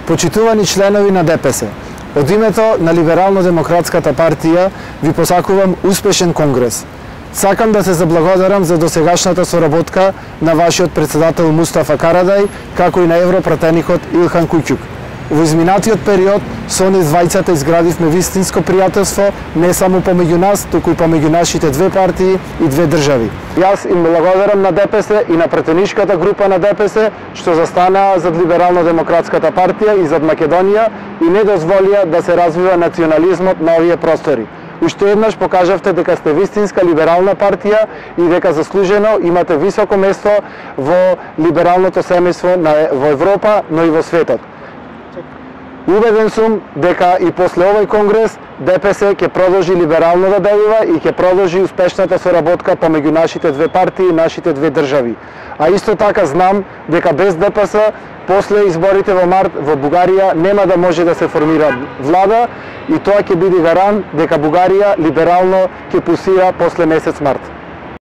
Почитувани членови на ДПС, од името на Либерално-демократската партија ви посакувам успешен конгрес. Сакам да се заблагодарам за досегашната соработка на вашиот председател Мустафа Карадај, како и на европратеникот Илхан Куќук. Во изминатиот период со нив двајцата изградивме вистинско пријателство не само помеѓу нас, туку и помеѓу нашите две партии и две држави. Јас им благодарам на ДПС и на претеничката група на ДПС што застанаа зад Либерално-демократската партија и зад Македонија и не дозволија да се развива национализмот на овие простори. Уште еднаш покажавте дека сте вистинска либерална партија и дека заслужено имате високо место во либералното семејство во Европа, но и во светот. Убеден сум дека и после овој конгрес ДПС ќе продолжи либерално да делува и ќе продолжи успешната соработка помеѓу нашите две партии и нашите две држави. А исто така знам дека без ДПС после изборите во март во Бугарија нема да може да се формира влада и тоа ќе биде гарант дека Бугарија либерално ќе пулсира после месец март.